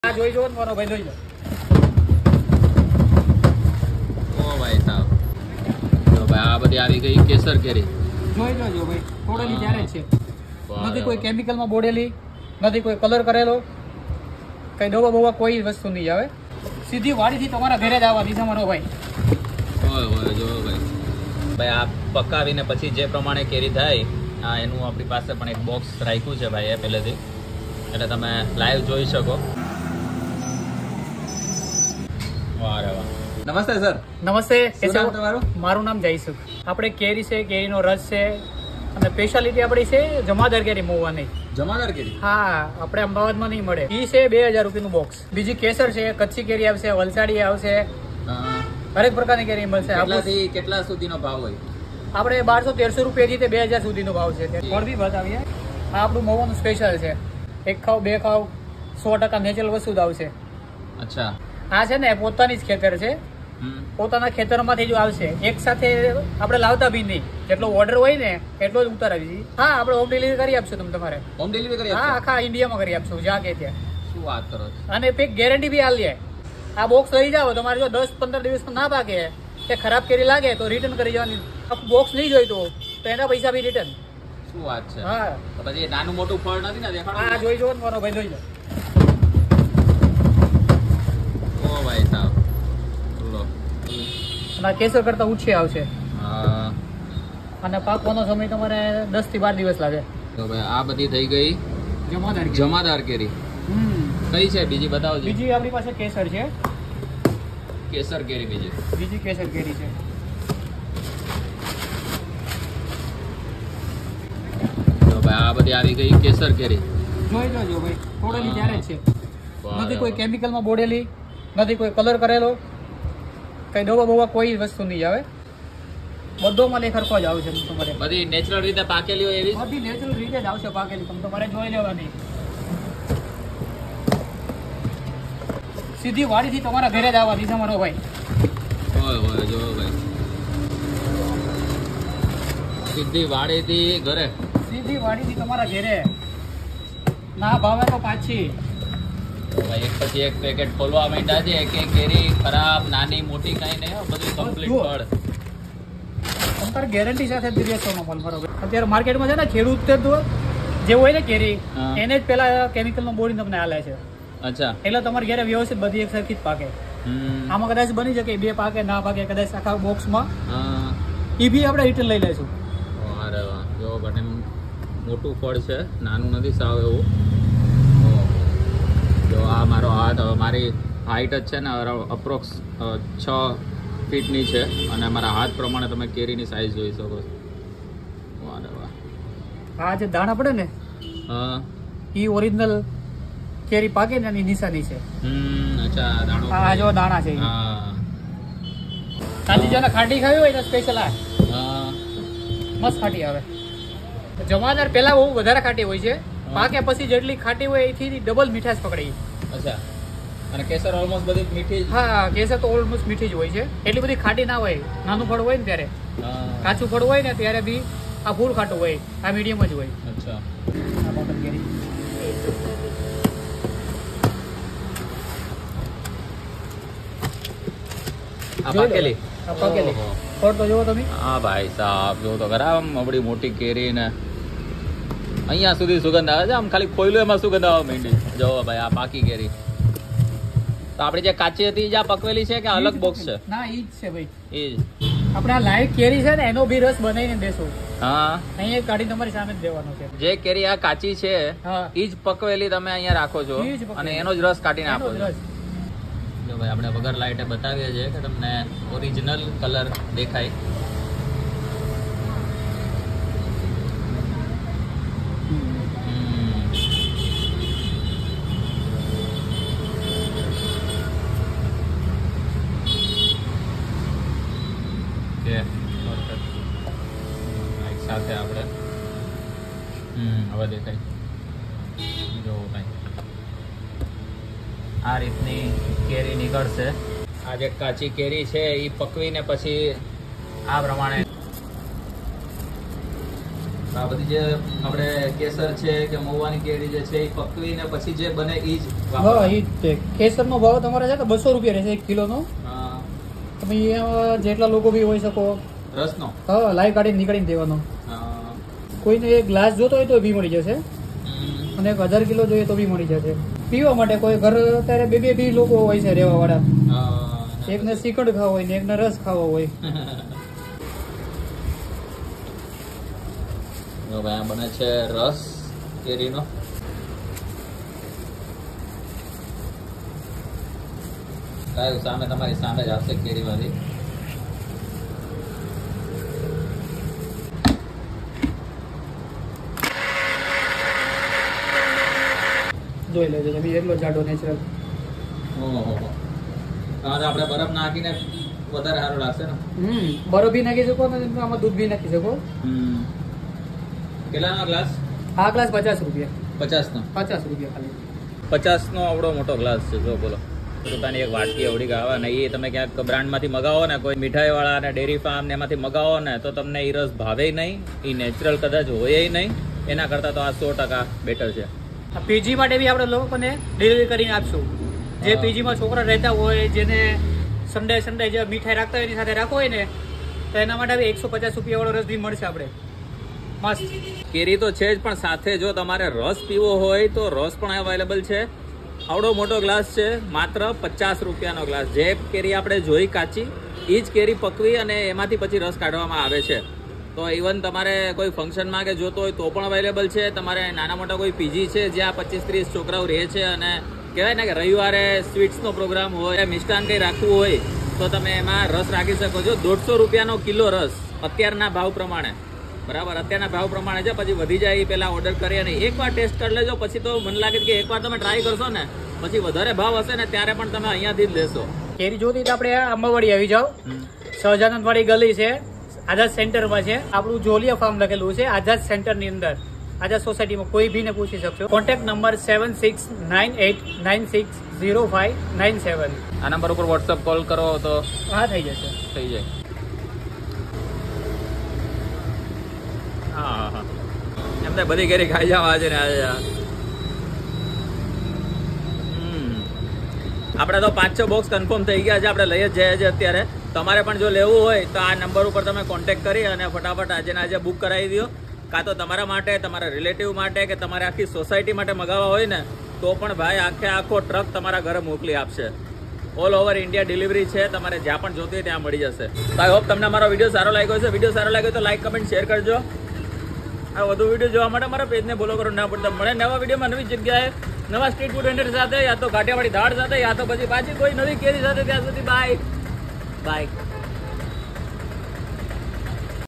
આ જોઈ જો મારો ભાઈ જોઈ લો. ઓ ભાઈ સાહેબ, તો ભાઈ આ બધી આવી ગઈ કેસર કેરી. જોઈ લો ભાઈ, બોડેલી ત્યારે જ છે. નથી કોઈ કેમિકલમાં બોડેલી, નથી કોઈ કલર કરેલો, કઈ દવા બવા કોઈ વસ્તુ નહીં આવે. સીધી વાડીથી તમારા ઘરે જ આવવાની છે મારો ભાઈ. ઓય જો ભાઈ, ભાઈ આ પકાવીને પછી જે પ્રમાણે કેરી થાય આ એનું આપણી પાસે પણ એક બોક્સ રાખ્યું છે ભાઈ એ પહેલેથી, એટલે તમે લાઈવ જોઈ શકો. વાહ રે વાહ. નમસ્તે સર. નમસ્તે. શું નામ તમારું? મારું નામ જયસુખ. આપણે કેરી છે, કેરીનો રસ છે અને સ્પેશિયાલિટી આપણી છે જમાદાર કેરી મોવાની. જમાદાર કેરી? હા, આપણે અમદાવાદમાં નહીં મળે. ઈ છે 2000 રૂપિયાનું બોક્સ. બીજી કેસર છે, કચ્છી કેરી આવશે, વલસાડી આવશે, હરેક પ્રકારની કેરી મળશે. કેટલાથી કેટલા સુધીનો ભાવ હોય? આપણે 1200-1300 રૂપિયાથી તે 2000 સુધીનો ભાવ છે. ફળ બી બતાવીએ. આ આપણું મોવાનું સ્પેશિયલ છે. એક ખાવ બે ખાવ 100% નેચરલ વસ્તુ જ આવશે. અચ્છા. આ છે ને પોતાની જ ખેતર છે, પોતાના ખેતરમાંથી જ આવશે. એક સાથે આપણે લાવતા બી નહીં, જેટલો ઓર્ડર હોય ને એટલો જ ઉતારાવી. હા, આપણે હોમ ડિલિવરી કરી આપશું તમે તમારે. હોમ ડિલિવરી કરી? હા, આખા ઇન્ડિયામાં કરી આપશું, જ્યાં કે ત્યાં. શું વાત કરો છો? અને એક ગેરંટી બી આલીએ. આ બોક્સ લઈ જાઓ, તમારે જો 10-15 દિવસમાં ના પાકે કે ખરાબ કેરી લાગે તો રિટર્ન કરી જવાની. બોક્સ નહીં જોઈતું તો એના પૈસા બી રિટર્ન. શું વાત છે? હા. તો પછી નાનું મોટું ફળ નથી ને દેખાડો? હા, જોઈ જો મારો ભાઈ જોઈ લો. ઓ ભાઈ સાહેબ, લો. અને કેસર કરતા ઊંચી આવશે હા. અને પાકવાનો સમય તમારે 10 થી 12 દિવસ લાગે. તો ભાઈ આ બધી થઈ ગઈ જમાદાર કેરી. કઈ છે બીજી બતાવજો. બીજી આપણી પાસે કેસર છે. કેસર કેરી બીજી કેસર કેરી છે. તો ભાઈ આ બધી આવી ગઈ કેસર કેરી. જોઈ લો ભાઈ, બોડેલી ત્યારે જ છે. નથી કોઈ કેમિકલમાં બોડેલી, નથી કોઈ કલર કરેલો, કઈ દવા બવા કોઈ વસ્તુ નહીં આવે. બધો માલ એક સરખો જ આવશે. તમારે બધી નેચરલ રીતે પાકેલી હોય એવી? બધી નેચરલ રીતે જ આવશે પાકેલી. તમારે જોઈ લેવાની. સીધી વાડીથી તમારા ઘરે જ આવવાની છે મારો ભાઈ. ઓય જો ભાઈ, સીધી વાડીથી ઘરે? સીધી વાડીથી તમારા ઘરે. ના ભાવે તો પાછી. ભાઈ એક પછી એક પેકેટ ખોલવા માંડ્યા છે. એક કેરી ખરાબ નાની મોટી કઈ નહીં, બધું કમ્પ્લીટ ફળ. તમારે ગેરંટી સાથે દેશો નો માલ બરોબર. અત્યારે માર્કેટમાં છે ને ખેડૂત જે હોય ને કેરી, એને જ પેલા કેમિકલ નો બોડી તમને આલે છે. અચ્છા. એટલે તમારે ઘરે વ્યવસ્થિત બધી એક સરખી જ પાકે. આમાં કદાચ બની શકે 2 પાકે ના પાકે, કદાચ આખા બોક્સમાં એ બી આપણે રિટર્ન લઈ લઈશું. અરે વાહ, જો બને મોટું ફળ છે, નાનું નથી સાવ એવું. જો આ મારો હાથ, મારી હાઈટ જ છે ને અપ્રોક્સ 6 ફીટની છે, અને મારા હાથ પ્રમાણે તમે કેરીની સાઈઝ જોઈ શકો છો. વાહ રે વાહ. આ જે દાણા પડે ને, એ ઓરિજિનલ કેરી પાકે ને એની નિશાની છે. અચ્છા, દાણો. આ જો દાણા છે. સાચી જેને ખાટી ખાવી હોય તો સ્પેશિયલ આ મસ્ત ખાટી આવે. જમાદાર પેલા બહુ વધારે ખાટી હોય છે, પાકે પછી જેટલી ખાટી હોય એથી ડબલ મીઠાશ પકડી. અચ્છા. અને કેસર ઓલમોસ્ટ બધી મીઠી? હા, કેસર તો ઓલમોસ્ટ મીઠી જ હોય છે. એટલી બધી ખાટી ના હોય. નાનું ફળ હોય ને ત્યારે, કાચું ફળ હોય ને ત્યારે બી આ ફૂલ ખાટું હોય, આ મીડિયમ જ હોય. અચ્છા. આ પાકેલી? પાકેલી ફળ તો જોવો તમે. હા ભાઈ સાહેબ, જો તો ખરા, આમ અવડી મોટી કેરી ને અહીંયા સુધી સુગંધ આવે છે. આમ ખાલી ખોયલું એમાં સુગંધ આવવા માંડી. જો ભાઈ આ પાકી કેરી. તો આપડી જે કાચી હતી જ્યાં પકવેલી છે કે અલગ બોક્સ છે? ના, ઈ જ છે ભાઈ. એ જ આપણે આ લાઈવ કેરી છે ને એનો બી રસ બનાવીને દેશું. હા, અહીંયા કાઢી તમારી સામે જ દેવાનો છે. જે કેરી આ કાચી છે ઈ જ પકવેલી તમે અહીંયા રાખો છો અને એનો જ રસ કાઢીને આપો છો. જો ભાઈ આપણે વગર લાઈટે બતાવીએ છીએ કે તમને ઓરિજિનલ કલર દેખાય. સાથે આપણે હવે દેખાય. જો ભાઈ આ રીતની કેરી નીકળશે. આ જે કાચી કેરી છે એ પકવીને પછી આ પ્રમાણે આ બધી જે આપણે કેસર છે કે મહુવાની કેરી જે છે એ પકવીને પછી જે બને એ જ હા એ જ છે. કેસરનો ભાવ તમારે છે તો 200 રૂપિયા રહેશે 1 કિલોનો. તમે એમાં જેટલા લોકો બી હોઈ શકો. રસનો હા લાઈવ કાઢીને નીકળીને દેવાનો. કોઈને એક ગ્લાસ જોતો હોય તો બી મળી જશે અને 1000 કિલો જોઈએ તો બી મળી જશે. પીવા માટે કોઈ ઘર અત્યારે બે બી લોકો હોય છે રહેવા વાળા. એકને શ્રીખંડ ખાવો હોય ને એકને રસ ખાવો હોય. ભાઈ બને છે રસ કેરીનો. કાંઈ સામે તમારી સામે જ આવશે કેરીમાંથી. જોઈ લેજો તમે એટલો જાડો નેચરલ. ઓહો આપણે બરફ નાખીને વધારે સારું લાગશે ને. બરફ બી નાખી શકો ને આમાં દૂધ બી નાખી શકો. કેટલાનો ગ્લાસ? આ ગ્લાસ 50 રૂપિયા. 50 નો? 50 રૂપિયા ખાલી. 50 નો આવડો મોટો ગ્લાસ છે. જો બોલો પોતાની એક વાટકી આવડી ગાવા ને એ તમે ક્યાંક બ્રાન્ડમાંથી મગાવો ને કોઈ મીઠાઈ વાળા ને ડેરી ફાર્મ ને એમાંથી મગાવો ને તો તમને એ રસ ભાવે નહીં. એ નેચરલ કદાચ હોય નહીં. એના કરતા તો આ 100% બેટર છે. પીજી માટે બી આપણે લોકોને ડિલિવરી કરીને આપશું. જે પીજીમાં છોકરા રહેતા હોય જેને સન્ડે જે મીઠાઈ રાખતા હોય એની સાથે રાખવો હોય ને તો એના માટે બી 150 રૂપિયા વાળો રસ બી મળશે આપણે. મસ્ત કેરી તો છે જ પણ સાથે જો તમારે રસ પીવો હોય તો રસ પણ અવેલેબલ છે. આવડો મોટો ગ્લાસ છે. માત્ર 50 રૂપિયાનો ગ્લાસ. જે કેરી આપણે જોઈ કાચી એ જ કેરી પકવી અને એમાંથી પછી રસ કાઢવામાં આવે છે. તો ઇવન તમારે કોઈ ફંક્શનમાં કે જોતો હોય તો પણ અવેલેબલ છે. તમારે નાના મોટા કોઈ પીજી છે જ્યાં 25-30 છોકરાઓ રહે છે અને કહેવાય ને કે રવિવારે સ્વીટ્સનો પ્રોગ્રામ હોય, મિષ્ટાન કંઈ રાખવું હોય તો તમે એમાં રસ રાખી શકો છો. 150 રૂપિયાનો કિલો રસ અત્યારના ભાવ પ્રમાણે. બરાબર અત્યારના ભાવ પ્રમાણે છે. પછી વધી જાય એ પહેલાં ઓર્ડર કરી અને એકવાર ટેસ્ટ કરી લેજો. પછી તો મને લાગે કે એકવાર તમે ટ્રાય કરશો ને પછી વધારે ભાવ હશે ને ત્યારે પણ તમે અહીંયાથી જ લેશો. કેરી જોતી તો આપણે અંબાવાડી આવી જાઓ. સહજાનંદવાડી ગલી છે, આઝાદ સેન્ટરમાં છે. આપણું જોલિયા ફાર્મ લખેલું છે આઝાદ સેન્ટરની અંદર. આઝાદ સોસાયટીમાં કોઈ ભીને પૂછી શકશો. Contact number 7698960597. આ નંબર ઉપર વોટ્સઅપ કોલ કરો તો હા થઈ જશે. થઈ જાય. હા હા એમને બધી કેરી ખાઈ જાવ આજે ને આજે. આપણે તો 5-6 બોક્સ કન્ફર્મ થઈ ગયા છે. આપણે લઈ જ જઈએ છીએ અત્યારે. તમારે પણ જો લેવું હોય તો આ નંબર ઉપર તમે કોન્ટેક્ટ કરી અને ફટાફટ આજે ને આજે બુક કરાવી દો. કાં તો તમારા માટે, તમારા રિલેટિવ માટે કે તમારે આખી સોસાયટી માટે મગાવવા હોય ને તો પણ ભાઈ આખો ટ્રક તમારા ઘરે મોકલી આપશે. ઓલ ઓવર ઇન્ડિયા ડિલિવરી છે. તમારે જ્યાં પણ જોતી હોય ત્યાં મળી જશે. તો આઈ હોપ તમને મારો વિડીયો સારો લાગ્યો છે. વિડીયો સારો લાગ્યો તો લાઈક, કમેન્ટ, શેર કરજો. આ વધુ વિડીયો જોવા માટે મારા પેજને ફોલો કરો ના પડતા. મળે નવા વિડીયોમાં નવી જગ્યાએ નવા સ્ટ્રીટ ફૂડ વેન્ડર સાથે, યા તો કાઠિયાવાડી દાળ સાથે, યા તો પછી પાછી કોઈ નવી કેરી સાથે. ત્યાં સુધી બાય બાય.